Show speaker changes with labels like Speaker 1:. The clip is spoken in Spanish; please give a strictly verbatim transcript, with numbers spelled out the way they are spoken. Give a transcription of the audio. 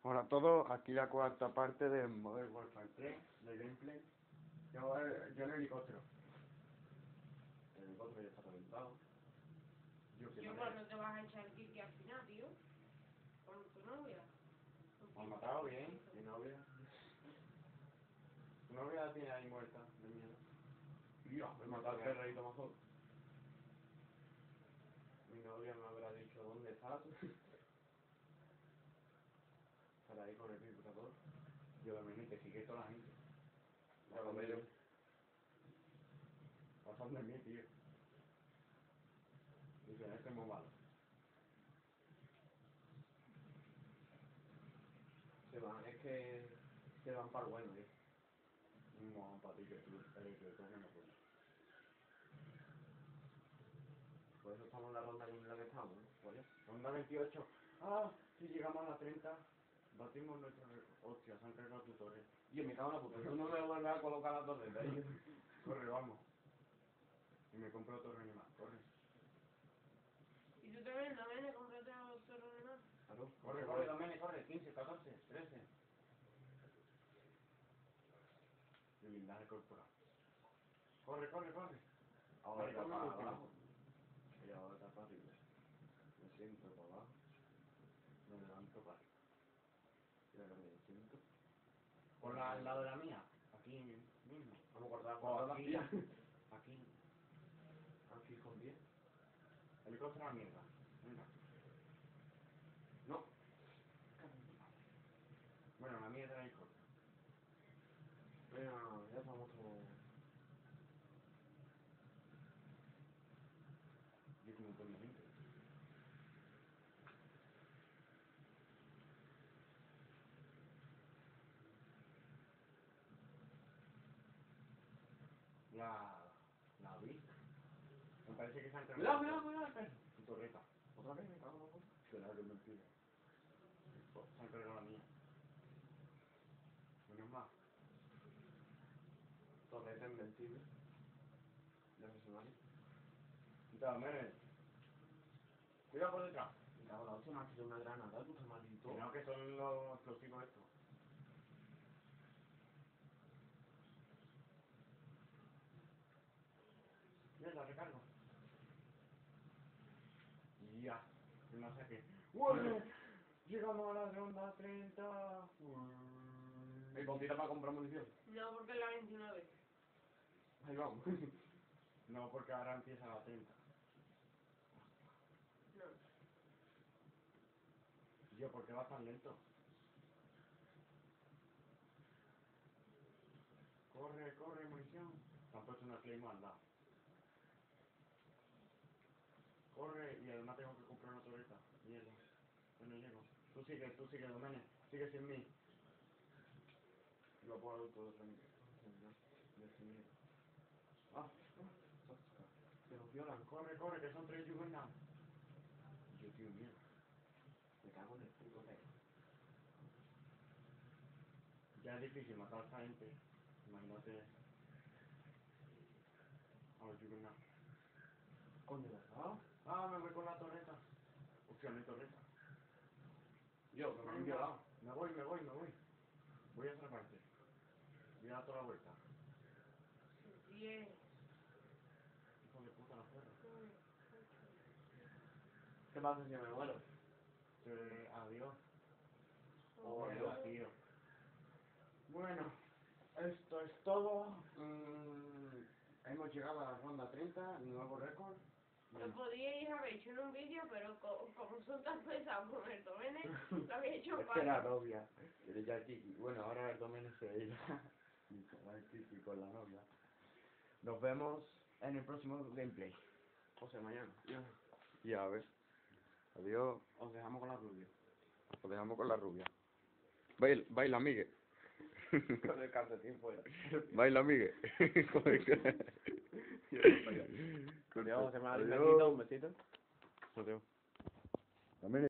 Speaker 1: Hola a todos, aquí la cuarta parte de Modern Warfare tres, de gameplay. Yo, eh, yo en el helicóptero. El helicóptero ya está calentado. Yo,
Speaker 2: Yo cuando te vas a echar Kiki al final, tío. Con tu novia.
Speaker 1: me han matado bien, mi novia. Tu novia la tiene ahí muerta, de miedo. Dios, me mató al perrito mejor. Mi novia me habrá dicho, ¿dónde estás? Estará ahí con el vibrador. Yo también, que sigue toda la gente. Ya lo veo. Pasando en mí, tío. Dice, este es muy malo. Se van, es que se van para el bueno, tío. No, para ti que tú, eh, que tomen la puerta. Por eso estamos en la ronda en la que estamos, ¿no? Pues ya. Ronda veintiocho. Ah, si llegamos a la treinta, batimos nuestro récord. Hostia, se han cargado tu torre. Yo me cago en la puta, tú no me vuelves a colocar la torre de ahí. Corre, vamos. Y me compro torre animal, corre.
Speaker 2: Y tú también, también, comprate otro de más.
Speaker 1: Claro, corre, corre, Domene, corre, quince, catorce, trece. Y blindaje corporal. Corre, corre, corre. Ahora está para abajo. Y ahora está para arriba. Me siento para abajo. Me levanto para arriba. Y ahora me siento. Por la, al lado de la mía. Aquí mismo. Vamos a cortar por aquí. Aquí. Aquí con diez. Helicóptero a la mierda. Venga. No. Bueno, la mierda del helicóptero. Venga, ya estamos como... Yo como un montón de gente. La... La vi. Me parece que se han cargado. Cuidado, cuidado, cuidado. Tu torreta. ¿Otra vez? Me cago en la puta. Será que es mentira. Se han cargado la mía. Menos más. Torreta invencible. Ya se vale. Cuidado, Mere. Cuidado por detrás. Me cago en la hostia, me ha tirado una granada, puta maldito. Que no, que son los explosivos estos. Mierda, recargo. Ya. El masaje. ¡Uy! Llegamos a la ronda treinta. ¿Y poquita para comprar munición?
Speaker 2: No, porque es la veintinueve.
Speaker 1: Ahí vamos. No, porque ahora empieza la treinta.
Speaker 2: No.
Speaker 1: Yo, ¿por qué vas tan lento? Corre, corre, munición. Te han puesto una Claymore al lado. Corre, y además tengo que comprar una torreta. Mierda. Yo no llego. Tú sigue, tú sigue, Domene. Sigue sin mí. Lo puedo todo tranquilo. Definido. Ah, ah, se nos violan. Corre, corre, que son tres juggernaut. Yo, tío, mierda. Me cago en el puto pelo. Ya es difícil matar a esta gente. Imagínate a los juggernaut. Coño, ¿verdad? Ah, me voy con la torreta. Hostia, no hay torreta. Yo, me han violado. Me voy, me voy, me voy. Voy a otra parte. Voy a dar toda la vuelta.
Speaker 2: diez.
Speaker 1: Hijo de puta la perra.
Speaker 3: ¿Qué pasa si me muero?
Speaker 1: Eh, adiós.
Speaker 3: Oh,
Speaker 1: Bueno,
Speaker 3: Dios.
Speaker 1: tío. Bueno, esto es todo. Mm, hemos llegado a la ronda treinta, nuevo récord.
Speaker 2: Lo podíais haber hecho en un vídeo, pero co como son tan pesados con el Domene, lo habéis hecho
Speaker 1: Es que era
Speaker 2: fácil.
Speaker 1: novia. Eres ya Kiki. Bueno, ahora el dominio se irá. Y se va el Kiki con la novia. Nos vemos en el próximo gameplay. O sea, mañana. Ya. Ya, a ver. Adiós. Os dejamos con la rubia. Os dejamos con la rubia. Baila, baila, Miguel.
Speaker 3: Con el calcetín fuera.
Speaker 1: Baila, Miguel.
Speaker 3: Adiós, se me ha un besito.
Speaker 1: Adiós. También